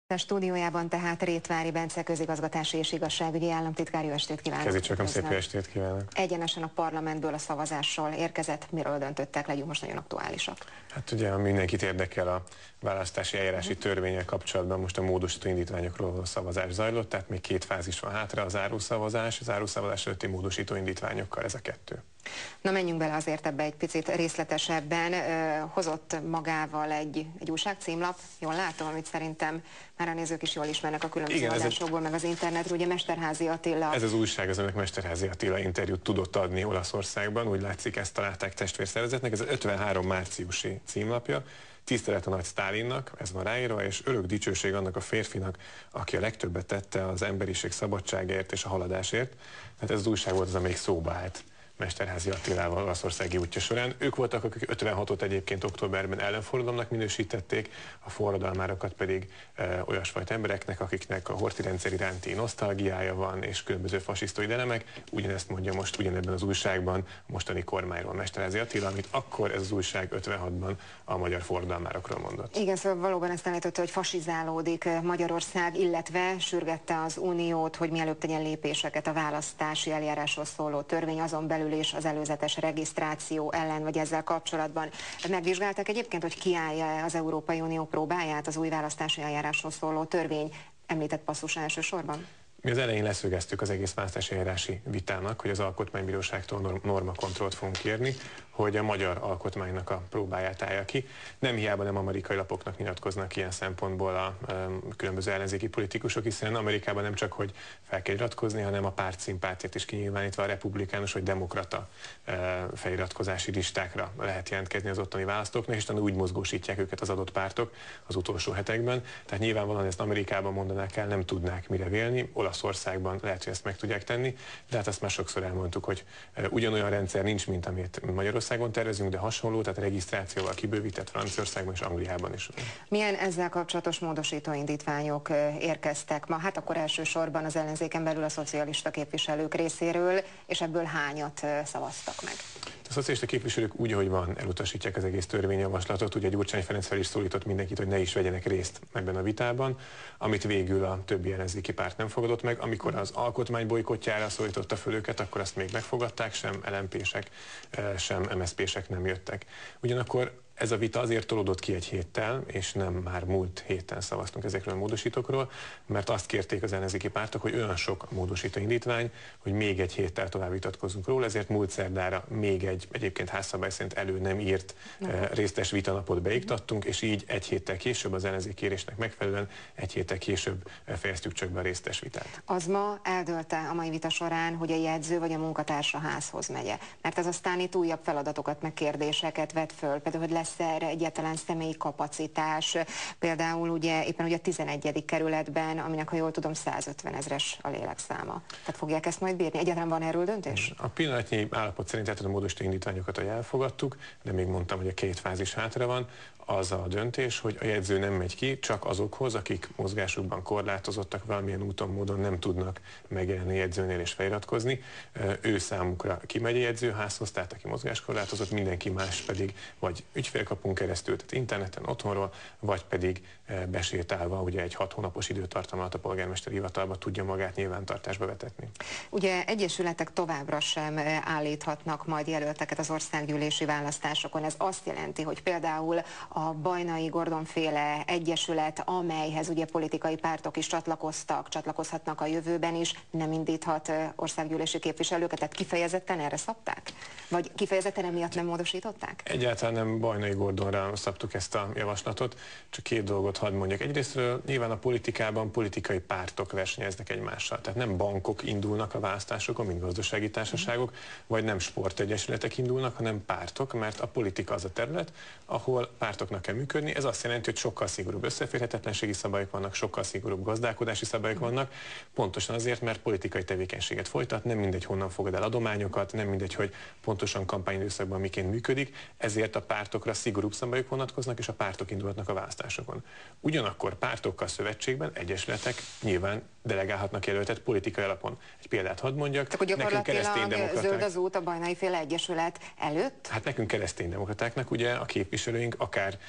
A stúdiójában tehát Rétvári Bence közigazgatási és igazságügyi államtitkár. Jó estét kívánok! Kezicsakom, szép estét kívánok! Egyenesen a parlamentből a szavazásról érkezett. Miről döntöttek? Legyünk most nagyon aktuálisak. Hát ugye mindenkit érdekel a választási eljárási törvénnyel kapcsolatban, most a módosító indítványokról a szavazás zajlott, tehát még két fázis van hátra, a zárószavazás előtti módosító indítványokkal, ez a kettő. Na, menjünk bele azért ebbe egy picit részletesebben. Hozott magával egy újságcímlap, jól látom, amit szerintem már a nézők is jól ismernek a különböző adásokból, meg az internetről, ugye Mesterházy Attila. Ez az újság, az önök Mesterházy Attila interjút tudott adni Olaszországban, úgy látszik, ezt találták testvérszervezetnek, ez az 53 márciusi címlapja. Tisztelet a nagy Sztálinnak, ez van ráírva, és örök dicsőség annak a férfinak, aki a legtöbbet tette az emberiség szabadságért és a haladásért. Tehát ez az újság volt az, amelyik szóba állt Mesterházy Attilával olaszországi útja során. Ők voltak, akik 56-ot egyébként októberben ellenforradalomnak minősítették, a forradalmárokat pedig olyasfajta embereknek, akiknek a horthy rendszer iránti nosztalgiája van, és különböző fasisztoid elemek. Ugyanezt mondja most ugyanebben az újságban a mostani kormányról Mesterházy Attila, amit akkor ez az újság 56-ban a magyar forradalmárokról mondott. Igen, szóval valóban ezt állította, hogy fasizálódik Magyarország, illetve sürgette az Uniót, hogy mielőbb tegyen lépéseket a választási eljárásról szóló törvény, azon belül és az előzetes regisztráció ellen, vagy ezzel kapcsolatban. Megvizsgálták egyébként, hogy kiállja az Európai Unió próbáját az új választási eljárásról szóló törvény említett passzusa elsősorban? Mi az elején leszögeztük az egész választási eljárási vitának, hogy az Alkotmánybíróságtól normakontrollt fogunk kérni, hogy a magyar alkotmánynak a próbáját állja ki. Nem hiába nem amerikai lapoknak nyilatkoznak ilyen szempontból a különböző ellenzéki politikusok, hiszen Amerikában nem csak, hogy fel kell iratkozni, hanem a párt szimpátiát is kinyilvánítva a republikánus vagy demokrata feliratkozási listákra lehet jelentkezni az ottani választóknak, és utána úgy mozgósítják őket az adott pártok az utolsó hetekben. Tehát nyilvánvalóan ezt Amerikában mondanák el, nem tudnák mire vélni. Olaszországban lehet, hogy ezt meg tudják tenni, de hát azt már sokszor elmondtuk, hogy ugyanolyan rendszer nincs, mint amit Magyarországon tervezünk, de hasonló, tehát regisztrációval kibővített Franciaországban és Angliában is. Milyen ezzel kapcsolatos módosító indítványok érkeztek ma? Hát akkor elsősorban az ellenzéken belül a szocialista képviselők részéről, és ebből hányat szavaztak meg? A szocialista képviselők úgy, ahogy van, elutasítják az egész törvényjavaslatot. Ugye Gyurcsány Ferenc fel is szólított mindenkit, hogy ne is vegyenek részt ebben a vitában, amit végül a többi ellenzéki párt nem fogadott meg. Amikor az alkotmány bolykotjára szólította föl őket, akkor azt még megfogadták, sem LMP-sek, sem MSZP-sek nem jöttek. Ugyanakkor ez a vita azért tolódott ki egy héttel, és nem már múlt héten szavaztunk ezekről a módosítókról, mert azt kérték az ellenzéki pártok, hogy olyan sok módosító indítvány, hogy még egy héttel tovább vitatkozzunk róla, ezért múlt szerdára még egy egyébként házszabály szerint elő nem írt részletes vitanapot beiktattunk, és így egy héttel később az ellenzék kérésnek megfelelően egy héttel később fejeztük csak be a részletes vitát. Az ma eldőlte a mai vita során, hogy a jegyző vagy a munkatársa házhoz megye, mert ez aztán itt újabb feladatokat, meg kérdéseket vet föl, például, hogy lesz erre egyáltalán személyi kapacitás, például ugye éppen ugye a 11. kerületben, aminek, ha jól tudom, 150 000-es a lélekszáma. Tehát fogják ezt majd bírni? Egyáltalán van erről döntés? A pillanatnyi állapot szerint tehát a módosító indítványokat elfogadtuk, de még mondtam, hogy a két fázis hátra van. Az a döntés, hogy a jegyző nem megy ki, csak azokhoz, akik mozgásukban korlátozottak, valamilyen úton, módon nem tudnak megjelenni jegyzőnél és feliratkozni. Ő számukra kimegy a jegyzőházhoz, tehát aki mozgáskorlátozott, mindenki más pedig vagy ügyfélkapun keresztül, tehát interneten, otthonról, vagy pedig besétálva, ugye egy 6 hónapos időtartam alatt a polgármester hivatalba tudja magát nyilvántartásba vetetni. Ugye egyesületek továbbra sem állíthatnak majd jelölteket az országgyűlési választásokon. Ez azt jelenti, hogy például a Bajnai Gordon-féle egyesület, amelyhez ugye politikai pártok is csatlakozhatnak a jövőben is, nem indíthat országgyűlési képviselőket, tehát kifejezetten erre szabták? Vagy kifejezetten emiatt nem módosították? Egyáltalán nem Bajnai Gordonra szabtuk ezt a javaslatot, csak két dolgot hadd mondjak. Egyrésztről nyilván a politikában politikai pártok versenyeznek egymással, tehát nem bankok indulnak a választásokon, mint gazdasági társaságok, vagy nem sportegyesületek indulnak, hanem pártok, mert a politika az a terület, ahol pártoknak kell működni. Ez azt jelenti, hogy sokkal szigorúbb összeférhetetlenségi szabályok vannak, sokkal szigorúbb gazdálkodási szabályok vannak, pontosan azért, mert politikai tevékenységet folytat, nem mindegy, honnan fogad el adományokat, nem mindegy, hogy pontosan kampányidőszakban miként működik, ezért a pártokra szigorúbb szabályok vonatkoznak, és a pártok indulhatnak a választásokon. Ugyanakkor pártokkal szövetségben egyesületek nyilván delegálhatnak jelöltet politikai alapon. Egy példát hadd mondjak. Tehát nekünk kereszténydemokraták... zöld az út a Bajnai féle egyesület előtt? Hát nekünk kereszténydemokratáknak ugye a képviselőink akár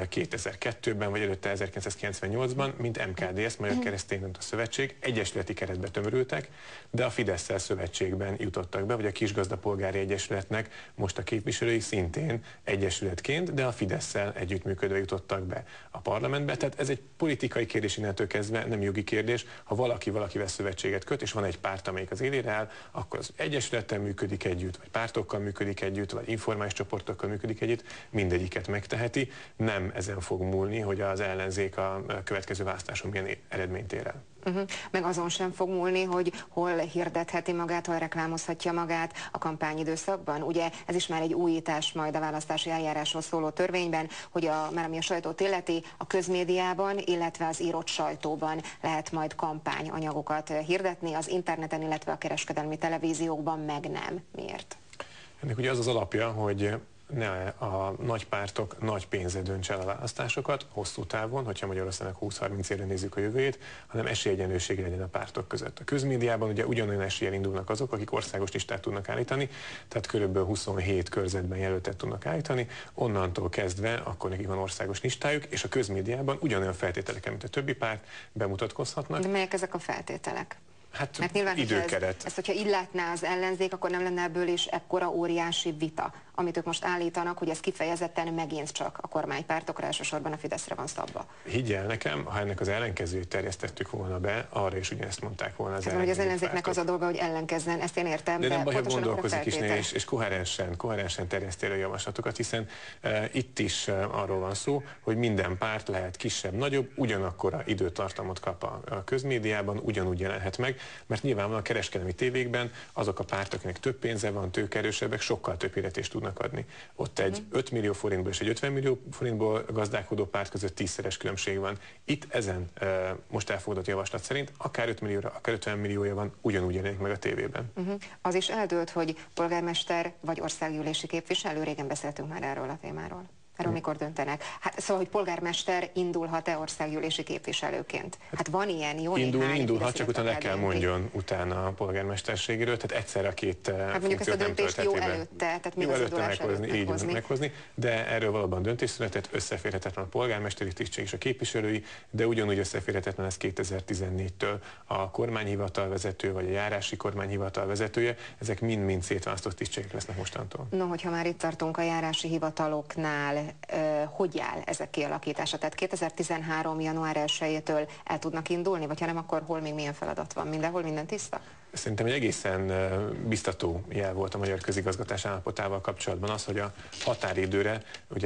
2002-ben vagy előtte 1998-ban, mint MKDS, Magyar Kereszténydemokrata Szövetség, egyesületi keretbe tömörültek, de a Fidesszel szövetségben jutottak be, vagy a Kisgazdapolgári Egyesületnek most a képviselői szintén egyesületként, de a Fidesszel együttműködve jutottak be a parlamentbe. Tehát ez egy politikai kérdés innentől kezdve, nem jogi kérdés. Ha valakivel szövetséget köt, és van egy párt, amelyik az élére áll, akkor az egyesülettel működik együtt, vagy pártokkal működik együtt, vagy informális csoportokkal működik együtt, mindegyiket megteheti. Nem ezen fog múlni, hogy az ellenzék a következő választáson milyen eredményt ér el. Meg azon sem fog múlni, hogy hol hirdetheti magát, hol reklámozhatja magát a kampányidőszakban. Ugye ez is már egy újítás majd a választási eljárásról szóló törvényben, hogy már ami a sajtót illeti, a közmédiában, illetve az írott sajtóban lehet majd kampányanyagokat hirdetni, az interneten, illetve a kereskedelmi televíziókban meg nem. Miért? Ennek ugye az az alapja, hogy ne a nagy pártok nagy pénze döntse el a választásokat hosszú távon, hogyha Magyarországnak 20-30 évre nézzük a jövőjét, hanem esélyegyenlőség legyen a pártok között. A közmédiában ugye ugyanolyan eséllyel indulnak azok, akik országos listát tudnak állítani, tehát körülbelül 27 körzetben jelöltet tudnak állítani, onnantól kezdve akkor nekik van országos listájuk, és a közmédiában ugyanolyan feltételeken, mint a többi párt bemutatkozhatnak. De melyek ezek a feltételek? Hát mert nyilván, időkeret. ezt, hogyha így látná az ellenzék, akkor nem lenne ebből is ekkora óriási vita, amit ők most állítanak, hogy ez kifejezetten megint csak a kormánypártokra, elsősorban a Fideszre van szabva. Higgyel nekem, ha ennek az ellenkezőjét terjesztettük volna be, arra is ugyanezt mondták volna az ellenzék. Az ellenzéknek az a dolga, hogy ellenkezzen, ezt én értem, de nem baj, ha gondolkozik is és koherensen terjeszti a javaslatokat, hiszen itt is arról van szó, hogy minden párt lehet kisebb, nagyobb, ugyanakkora időtartamot kap a közmédiában, ugyanúgy jelenhet meg, mert nyilvánvalóan a kereskedelmi tévékben azok a pártok, akiknek több pénze van, tőkeerősebbek, sokkal több hirdetést tudnak adni. Ott egy 5 millió forintból és egy 50 millió forintból gazdálkodó párt között 10-szeres különbség van. Itt ezen most elfogadott javaslat szerint akár 5 millióra, akár 50 milliója van, ugyanúgy jelenik meg a tévében. Az is eldőlt, hogy polgármester vagy országgyűlési képviselő, régen beszéltünk már erről a témáról. Erről mikor döntenek? Hát szóval, hogy polgármester indulhat-e országgyűlési képviselőként? Hát van ilyen, jó néhány. Indulhat, csak utána le kell mondjon utána a polgármesterségéről, tehát egyszerre a két hát mondjuk ezt a döntést jó előtte, tehát még az indulás előtt meghozni, de erről valóban döntés született, összeférhetetlen a polgármesteri tisztség és a képviselői, de ugyanúgy összeférhetetlen ez 2014-től a kormányhivatal vezető, vagy a járási kormányhivatal vezetője, ezek mind-mind szétválasztott tisztségek lesznek mostantól. No, hogyha már itt tartunk a járási hivataloknál, hogy áll ezek kialakítása? Tehát 2013. január 1-től el tudnak indulni, vagy ha nem, akkor hol még milyen feladat van? Mindenhol minden tiszta? Szerintem egy egészen biztató jel volt a magyar közigazgatás állapotával kapcsolatban az, hogy a határidőre ugye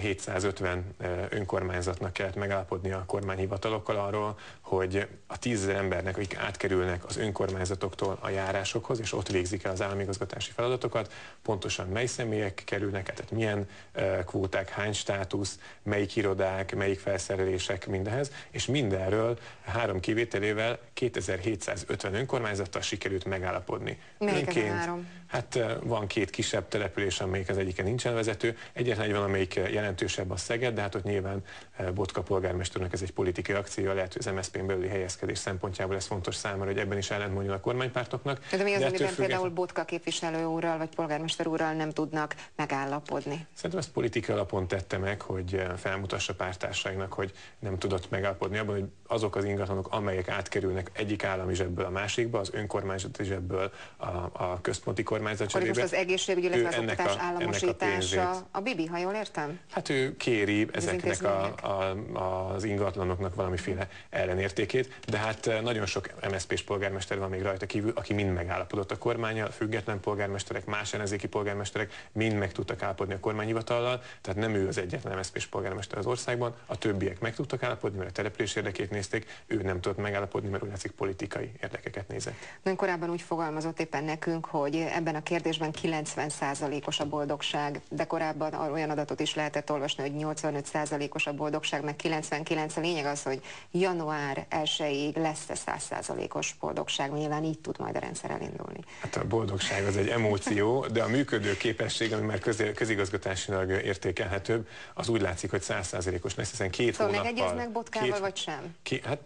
2750 önkormányzatnak kellett megállapodni a kormányhivatalokkal arról, hogy a 10 000 embernek, akik átkerülnek az önkormányzatoktól a járásokhoz, és ott végzik el az állami igazgatási feladatokat, pontosan mely személyek kerülnek, tehát milyen kvóták, hány státusz, melyik irodák, melyik felszerelések mindehez, és mindenről 3 kivételével 2750 önkormányzattal sikerült megállapodni. Melyik ez a 3? Hát van 2 kisebb település, amelyik az egyiken nincsen vezető, egyetlen egy van, amelyik jelentősebb a Szeged, de hát ott nyilván Botka polgármesternek ez egy politikai akció, lehet, hogy az MSZP-n belüli helyezkedés szempontjából ez fontos számára, hogy ebben is ellentmondjon a kormánypártoknak. De mi az, amiben például Botka képviselő úrral vagy polgármester úrral nem tudnak megállapodni? Szerintem ezt politikai alapon tette meg, hogy felmutassa pártársainak, hogy nem tudott megállapodni abban, hogy azok az ingatlanok, amelyek átkerülnek egyik állami zsebből a másikba, az önkormányzati zsebből a központi kormányzat zsebébe. Akkor most az egészségügy, illetve az oktatás államosítása a Bibi, ha jól értem? Hát ő kéri ezeknek az ingatlanoknak valamiféle ellenértékét, de hát nagyon sok MSZP-s polgármester van még rajta kívül, aki mind megállapodott a kormánnyal, független polgármesterek, más ellenzéki polgármesterek mind meg tudtak állapodni a kormányhivatallal, tehát nem ő az egyetlen MSZP-s polgármester az országban, a többiek meg tudtak állapodni, mert a település érdekét nézték, ő nem tudott megállapodni, mert úgy látszik politikai érdekeket nézett. Ön korábban úgy fogalmazott éppen nekünk, hogy ebben a kérdésben 90%-os a boldogság, de korábban olyan adatot is lehetett olvasni, hogy 85%-os a boldogság, meg 99. A lényeg az, hogy január 1-ig lesz-e 100%-os boldogság, nyilván így tud majd a rendszer elindulni. Hát a boldogság az egy emóció, de a működő képesség, ami már közigazgatásilag értékelhetőbb, az úgy látszik, hogy 100%-os lesz, hiszen 2 szóval hónappal... megegyeznek Botkával, vagy sem? Hát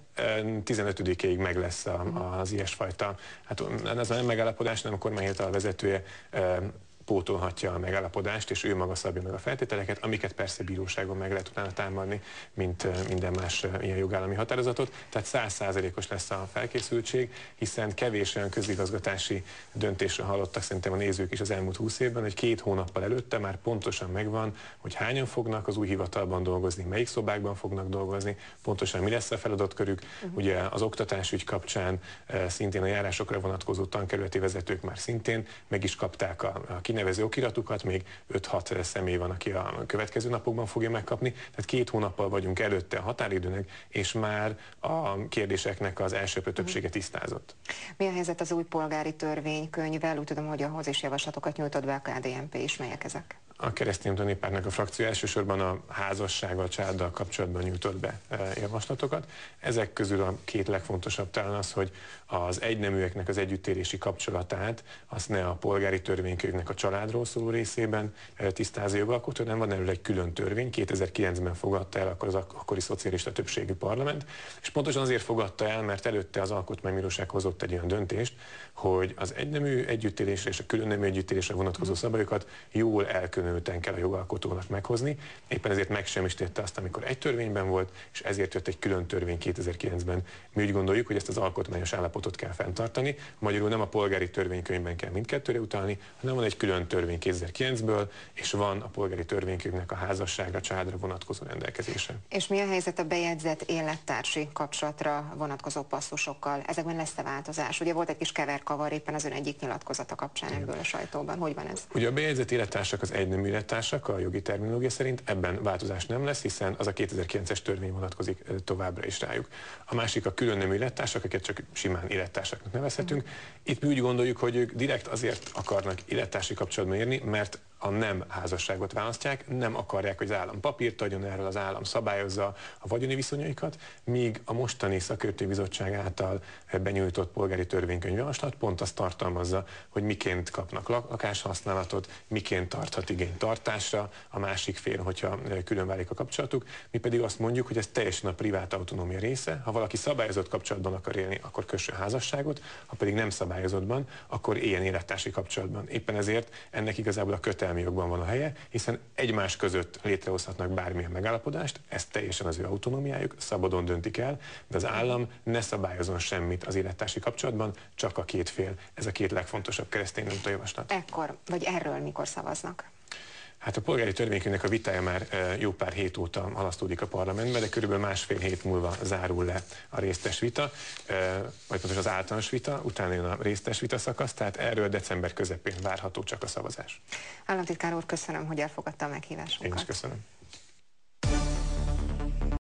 15-ig meg lesz az ilyesfajta, hát ez a nem megállapodás, nem a kormányhivatal vezetője pótolhatja a megállapodást, és ő maga szabja meg a feltételeket, amiket persze bíróságon meg lehet utána támadni, mint minden más ilyen jogállami határozatot. Tehát 100%-os lesz a felkészültség, hiszen kevés olyan közigazgatási döntésre hallottak szerintem a nézők is az elmúlt 20 évben, hogy 2 hónappal előtte már pontosan megvan, hogy hányan fognak az új hivatalban dolgozni, melyik szobákban fognak dolgozni, pontosan mi lesz a feladatkörük. Ugye az oktatásügy kapcsán szintén a járásokra vonatkozó tankerületi vezetők már szintén meg is kapták a kinevező okiratukat, még 5-6 személy van, aki a következő napokban fogja megkapni. Tehát 2 hónappal vagyunk előtte a határidőnek, és már a kérdéseknek az elsőprő többsége tisztázott. Mi a helyzet az új polgári törvénykönyvvel? Úgy tudom, hogy ahhoz is javaslatokat nyújtott be a KDNP is. Melyek ezek? A Kereszténydemokrata Néppártnak a frakció elsősorban a házassággal, családdal kapcsolatban nyújtott be javaslatokat. Ezek közül a 2 legfontosabb talán az, hogy az egyneműeknek az együttélési kapcsolatát azt ne a polgári törvénykönyvnek a családról szóló részében tisztázza jogalkotó, nem van erről egy külön törvény. 2009-ben fogadta el akkor az akkori szocialista többségű parlament, és pontosan azért fogadta el, mert előtte az Alkotmánybíróság hozott egy olyan döntést, hogy az egynemű együttélésre és a különnemű együttélésre vonatkozó szabályokat jól elkülönülten kell a jogalkotónak meghozni. Éppen ezért megsemmisítette azt, amikor egy törvényben volt, és ezért jött egy külön törvény 2009-ben. Mi úgy gondoljuk, hogy ezt az alkotmányos állapotot kell fenntartani. Magyarul nem a polgári törvénykönyvben kell mindkettőre utalni, hanem van egy külön törvény 2009-ből, és van a polgári törvénykönyvnek a házasságra, családra vonatkozó rendelkezése. És mi a helyzet a bejegyzett élettársi kapcsolatra vonatkozó passzusokkal? Ezekben lesz-e változás? Ugye volt egy kis keverkavar éppen az ön egyik nyilatkozata kapcsán ebből a sajtóban. Hogy van ez? Ugye a bejegyzett élettársak az egynemű élettársak, a jogi terminológia szerint ebben változás nem lesz, hiszen az a 2009-es törvény vonatkozik továbbra is rájuk. A másik a különnemű élettársak, akiket csak simán élettársaknak nevezhetünk. Itt mi úgy gondoljuk, hogy ők direkt azért akarnak élettársi kapcsolatban érni, mert a nem házasságot választják, nem akarják, hogy az állam papírt adjon erről, az állam szabályozza a vagyoni viszonyaikat, míg a mostani szakértői bizottság által benyújtott polgári törvénykönyvjavaslat pont azt tartalmazza, hogy miként kapnak lakáshasználatot, miként tarthat igényt tartásra a másik fél, hogyha külön válik a kapcsolatuk. Mi pedig azt mondjuk, hogy ez teljesen a privát autonómia része. Ha valaki szabályozott kapcsolatban akar élni, akkor kössön házasságot, ha pedig nem szabályozottban, akkor éljen élettársi kapcsolatban. Éppen ezért ennek igazából a kötelmi jogban van a helye, hiszen egymás között létrehozhatnak bármilyen megállapodást, ez teljesen az ő autonómiájuk, szabadon döntik el, de az állam ne szabályozon semmit az élettársi kapcsolatban, csak a 2 fél. Ez a 2 legfontosabb kereszténydemokrata javaslat. Ekkor, vagy erről mikor szavaznak? Hát a polgári törvénykönyvnek a vitája már jó pár hét óta halasztódik a parlamentben, de körülbelül 1,5 hét múlva zárul le a részletes vita, vagy pontosan az általános vita, utána jön a részletes vita szakasz, tehát erről december közepén várható csak a szavazás. Államtitkár úr, köszönöm, hogy elfogadta a meghívásunkat. Én is köszönöm.